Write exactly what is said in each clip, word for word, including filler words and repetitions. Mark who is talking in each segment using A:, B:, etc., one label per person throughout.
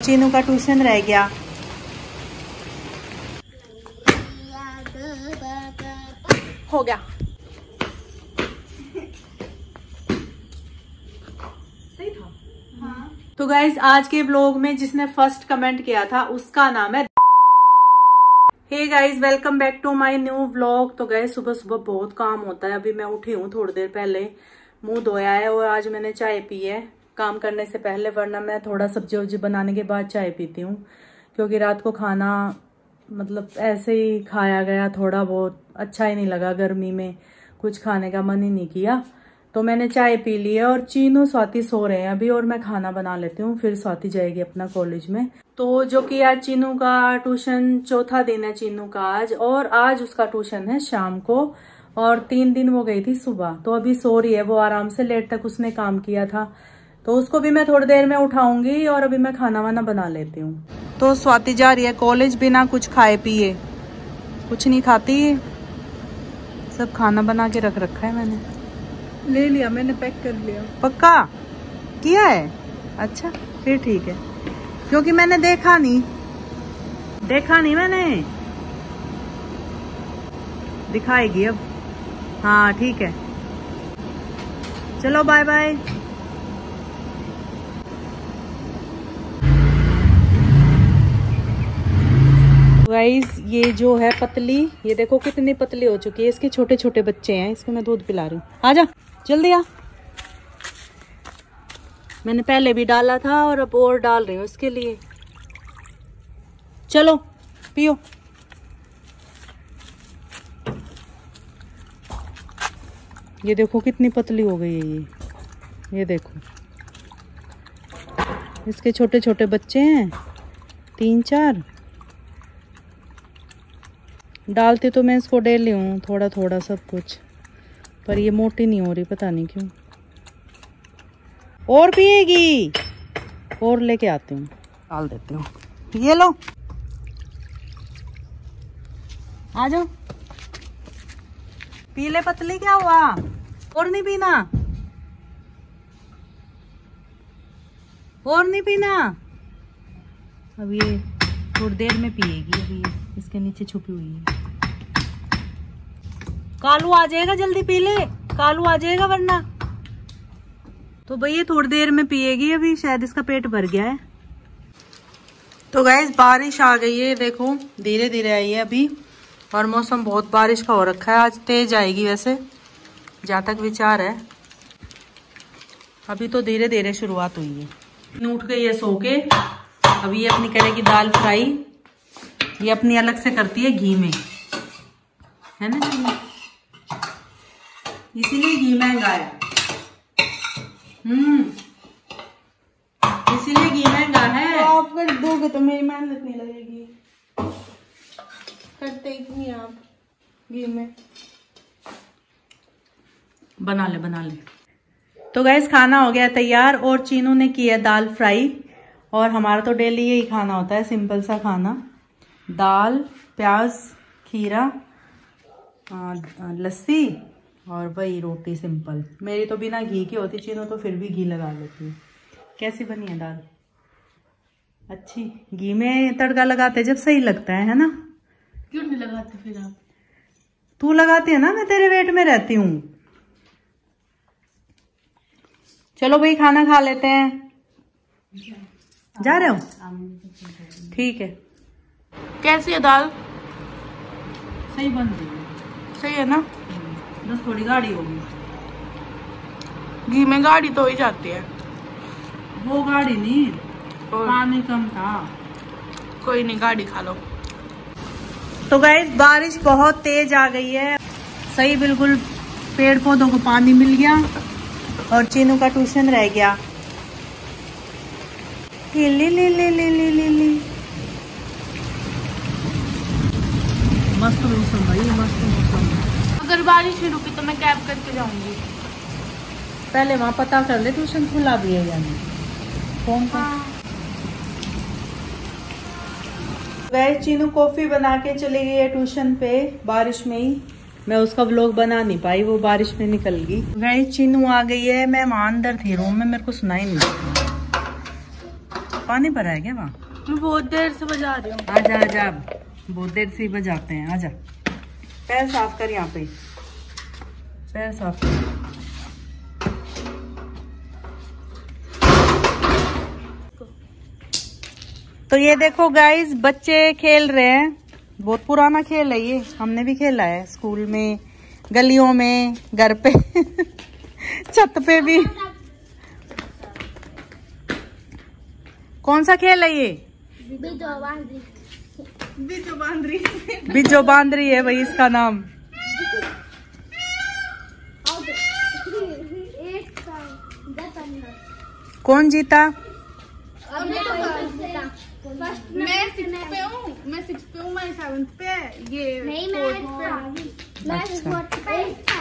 A: चीनू का ट्यूशन रह गया। हो गया। सही था। हाँ। तो गाइज आज के ब्लॉग में जिसने फर्स्ट कमेंट किया था उसका नाम है hey guys, welcome back to my new vlog. तो गाइज सुबह सुबह बहुत काम होता है। अभी मैं उठी हूँ थोड़ी देर पहले, मुंह धोया है और आज मैंने चाय पी है काम करने से पहले, वरना मैं थोड़ा सब्जी वब्जी बनाने के बाद चाय पीती हूँ, क्योंकि रात को खाना मतलब ऐसे ही खाया गया, थोड़ा बहुत अच्छा ही नहीं लगा, गर्मी में कुछ खाने का मन ही नहीं किया, तो मैंने चाय पी ली है। और चीनू स्वाति सो रहे हैं अभी और मैं खाना बना लेती हूँ, फिर स्वाति जाएगी अपना कॉलेज में। तो जो कि आज चीनू का ट्यूशन चौथा दिन है चीनू का आज, और आज उसका ट्यूशन है शाम को, और तीन दिन वो गई थी सुबह। तो अभी सो रही है वो आराम से, लेट तक उसने काम किया था, तो उसको भी मैं थोड़ी देर में उठाऊंगी और अभी मैं खाना वाना बना लेती हूँ। तो स्वाति जा रही है कॉलेज बिना कुछ खाए पिए, कुछ नहीं खाती है, सब खाना बना के रख रखा है मैंने,
B: ले लिया मैंने, पैक कर लिया।
A: पक्का किया है? अच्छा फिर ठीक है, क्योंकि मैंने देखा नहीं देखा नहीं मैंने, दिखाएगी अब। हाँ ठीक है, चलो बाय बाय। गाइस ये जो है पतली, ये देखो कितनी पतली हो चुकी है, इसके छोटे छोटे बच्चे हैं, इसको मैं दूध पिला रही हूँ। आजा जल्दी आ, मैंने पहले भी डाला था और अब और डाल रही हूँ इसके लिए। चलो पियो। ये देखो कितनी पतली हो गई है ये ये देखो, इसके छोटे छोटे बच्चे हैं, तीन चार। डालती तो मैं इसको डेली हूँ थोड़ा थोड़ा सब कुछ, पर ये मोटी नहीं हो रही, पता नहीं क्यों। और पिएगी, और लेके आती हूँ, डाल देती हूँ। ये लो आ जाओ, पी ले पतली, क्या हुआ? और नहीं पीना? और नहीं पीना? अब ये थोड़ी देर में पिएगी, अभी ये इसके नीचे छुपी हुई है। कालू आ जाएगा, जल्दी पी ले, कालू आ जाएगा वरना। तो भैया थोड़ी देर में पिएगी, अभी शायद इसका पेट भर गया है। तो गाइस बारिश आ गई है, देखो धीरे धीरे आई है अभी, और मौसम बहुत बारिश का हो रखा है, आज तेज आएगी वैसे जहाँ तक विचार है, अभी तो धीरे धीरे शुरुआत हुई है। उठ गई है सो के, अभी ये अपनी करेगी दाल फ्राई, ये अपनी अलग से करती है घी में, है ना, इसीलिए घी महंगा है। हम्म इसीलिए घी महंगा है।
B: तो आप कर दोगे तो मेरी मेहनत नहीं लगेगी, करते ही नहीं आप घी में।
A: बना ले बना ले। तो गैस खाना हो गया तैयार, और चीनू ने किया दाल फ्राई, और हमारा तो डेली यही खाना होता है, सिंपल सा खाना, दाल प्याज खीरा लस्सी और वही रोटी सिंपल। मेरी तो बिना घी की होती, चीनू तो फिर भी घी लगा लेती है। कैसी बनी है दाल? अच्छी, घी में तड़का लगाते जब सही लगता है है ना?
B: क्यों नहीं लगाते फिर आप?
A: तू लगाती है ना, मैं तेरे वेट में रहती हूँ। चलो भाई खाना खा लेते हैं, जा रहे हो? ठीक है।
B: कैसी है दाल?
A: सही बन रही है,
B: सही है ना,
A: बस थोड़ी गाढ़ी होगी।
B: घी में गाढ़ी तो हो ही जाती है।
A: वो गाढ़ी नहीं, पानी कम था।
B: कोई नहीं, गाढ़ी खा लो।
A: तो गाइस बारिश बहुत तेज आ गई है, सही बिल्कुल पेड़ पौधों को पानी मिल गया, और चीनू का ट्यूशन रह गया। ले ले ले ले ले ले ले ले मस्त मौसम भाई, मस्त मौसम।
B: अगर बारिश नहीं रुकी तो मैं कैब करके जाऊंगी।
A: पहले वहाँ पता कर ले ट्यूशन खुला भी है या नहीं, फोन कर।
B: हाँ।
A: गाइस चीनू कॉफी बना के चली गई है ट्यूशन पे, बारिश में ही। मैं उसका व्लॉग बना नहीं पाई, वो बारिश में निकल गई। गाइस चीनू आ गई है, मैं वहां अंदर थी रूम में, मेरे को सुनाई नहीं। पानी भरा है क्या वहाँ?
B: मैं बहुत देर से बजा रही हूँ।
A: आजा आजा, बहुत देर से ही बजाते हैं। आजा, पैर साफ कर, यहाँ पे पैर साफ कर। तो ये देखो गाइस, बच्चे खेल रहे हैं। बहुत पुराना खेल है ये, हमने भी खेला है स्कूल में, गलियों में, घर पे छत पे भी। कौन सा खेल है ये?
B: बिजो बांदरी। बिजो बांदरी
A: बिजो बांदरी है भाई इसका नाम। कौन जीता?
B: मैं सिक्स पे हूँ, मैं सिक्स पे हूँ, मैं सेवंथ पे है। ये नहीं, मैं फोर्थ पे।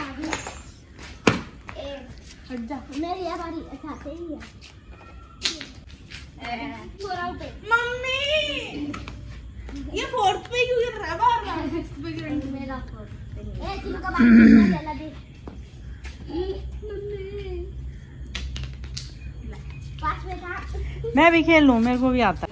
B: मेरी बारी। अच्छा सही है। मम्मी ये फोर्थ पे क्यों गिर रहा है? बार सिक्स पे गिर रहा है। मेरा फोर्थ पे। ए तीनों का बात चला दे। मम्मी पास में था।
A: मैं भी खेल लूं, मेरे को भी आता है।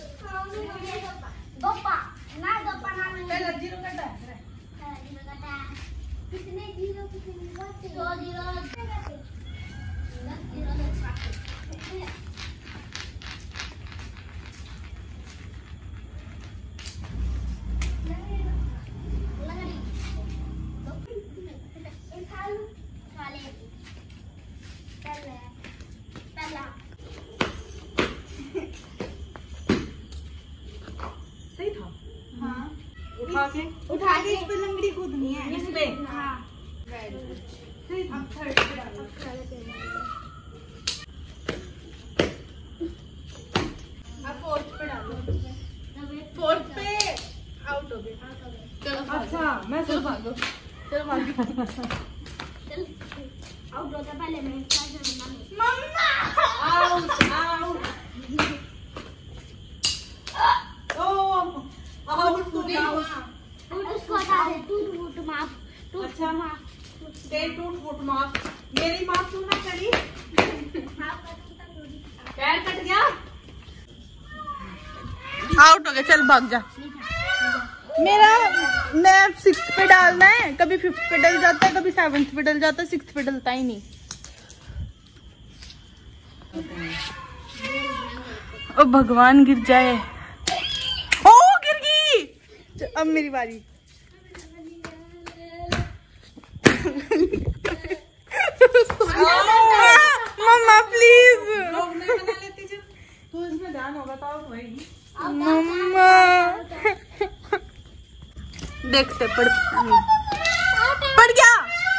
B: सही था। हाँ। उठा के उठा के इस पे लंगड़ी कूदनी है। इस पे हाँ। सही था। थर्ड पे डालो। अब फोर्थ पे डालो। फोर्थ पे आउट हो गए। चलो अच्छा, मैं चलो भागो। चलो भागो। चल आउट होता पहले मैं। Mumma out out. उसको हटा दे। टूट फूट माफ। अच्छा तेरी टूट फूट माफ, मेरी माफ तू ना करी। पैर कट गया।
A: आउट हो गया, चल भाग जा। मेरा मैं सिक्स्थ पे डालना है, कभी फिफ्थ पे डल जाता है, कभी सेवन्थ पे डल जाता है, सिक्स्थ पे डलता ही नहीं। ओ भगवान, गिर जाए। ओ गिर गई। अब मेरी बारी। Mumma please. तू इसमें ध्यान होगा तो होएगी। मम्मा देखते पड़ पड़ गया।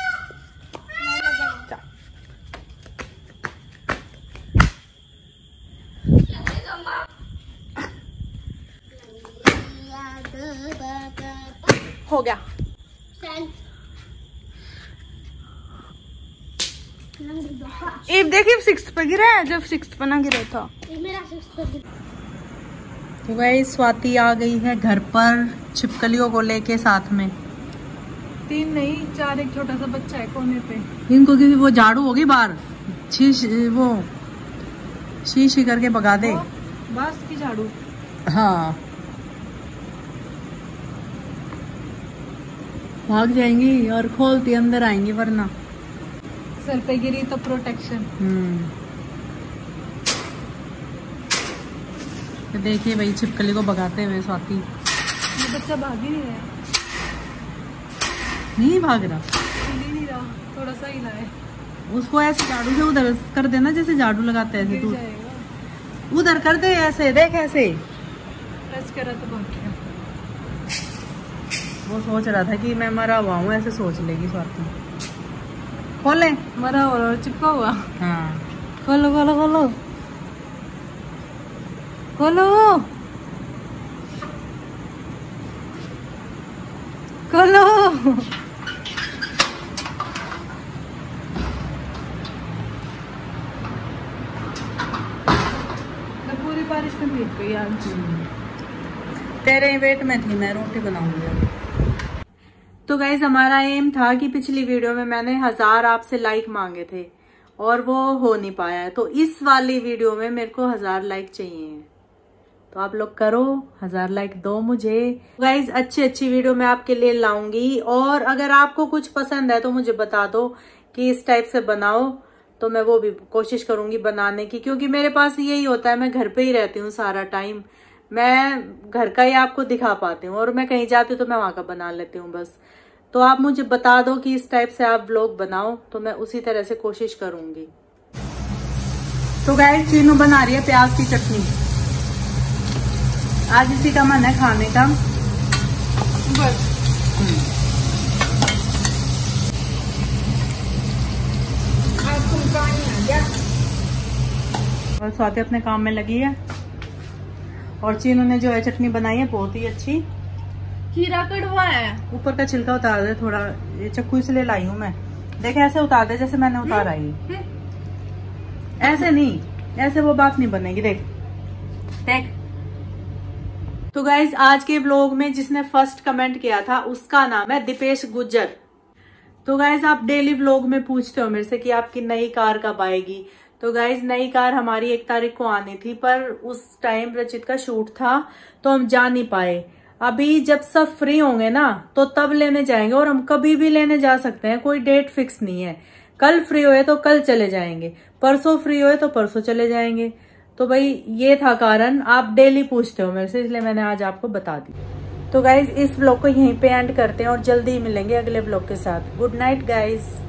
A: हो गया। इब देखिए सिक्स पे गिरा है, जब सिक्स पे ना गिरा था।
B: मेरा सिक्स पे गिरा।
A: तो गाइस स्वाति आ गई है घर पर छिपकलियों को लेके साथ में।
B: तीन नहीं चार, एक छोटा सा बच्चा है कोने पे।
A: इनको क्योंकि वो झाड़ू होगी बाहर, शीश वो शीशी करके भगा दे।
B: बस की झाड़ू।
A: हाँ भाग जाएंगी और खोलती अंदर आएंगी, वरना
B: सर पे गिरी तो प्रोटेक्शन।
A: हम्म तो देखिए भाई छिपकली को भगाते हुए स्वाति।
B: ये बच्चा भाग ही नहीं रहा।
A: नहीं भाग रहा,
B: हिल ही नहीं रहा, थोड़ा सा हिला है।
A: उसको ऐसे झाड़ू से उधर कर देना, जैसे झाड़ू लगाते हैं ऐसे।
B: गिर
A: तू
B: जाएगा।
A: उधर कर दे ऐसे, देख ऐसे।
B: टच करा तो भाग गया।
A: वो सोच रहा था कि मैं मरा हुआ हूँ, ऐसे सोच लेगी स्वाति। खोले,
B: मरा हुआ और चिपका हुआ।
A: हाँ
B: खोलो खोलो खोलो खोलो खोलो। मैं पूरी बारिश में भीग गई आज।
A: तेरे वेट में थी मैं, रोटी बनाऊंगी।
C: तो गाइज हमारा एम था कि पिछली वीडियो में मैंने हजार आपसे लाइक मांगे थे
A: और वो हो नहीं पाया है। तो इस वाली वीडियो में मेरे को हजार लाइक चाहिए, तो आप लोग करो, हजार लाइक दो मुझे। गाइज अच्छी अच्छी वीडियो मैं आपके लिए लाऊंगी, और अगर आपको कुछ पसंद है तो मुझे बता दो कि इस टाइप से बनाओ, तो मैं वो भी कोशिश करूंगी बनाने की, क्योंकि मेरे पास यही होता है, मैं घर पे ही रहती हूँ सारा टाइम, मैं घर का ही आपको दिखा पाती हूँ, और मैं कहीं जाती हूँ तो मैं वहां का बना लेती हूँ बस। तो आप मुझे बता दो कि इस टाइप से आप व्लॉग बनाओ, तो मैं उसी तरह से कोशिश करूंगी। तो गाइस चीनू बना रही है प्याज की चटनी, आज इसी का मन है खाने का बस। और स्वाति अपने काम में लगी है, और चीनू ने जो है चटनी बनाई है बहुत ही अच्छी।
B: खीरा कड़वा है,
A: ऊपर का छिलका उतार दे थोड़ा, ये चक्कू इसलिए लाई हूँ मैं। देख ऐसे उतार दे जैसे मैंने उतारा है, ऐसे नहीं, ऐसे वो बात नहीं बनेगी। देख देख। तो गाइज आज के ब्लॉग में जिसने फर्स्ट कमेंट किया था उसका नाम है दीपेश गुज्जर। तो गाइज आप डेली व्लॉग में पूछते हो मेरे से कि आपकी नई कार कब आएगी। तो गाइज नई कार हमारी एक तारीख को आनी थी, पर उस टाइम रचित का शूट था तो हम जा नहीं पाए। अभी जब सब फ्री होंगे ना तो तब लेने जाएंगे, और हम कभी भी लेने जा सकते हैं, कोई डेट फिक्स नहीं है। कल फ्री हुए तो कल चले जाएंगे, परसों फ्री हुए तो परसों चले जाएंगे। तो भाई ये था कारण, आप डेली पूछते हो मेरे से, इसलिए मैंने आज आपको बता दी। तो गाइज इस व्लॉग को यहीं पे एंड करते हैं, और जल्दी ही मिलेंगे अगले व्लॉग के साथ। Good night guys.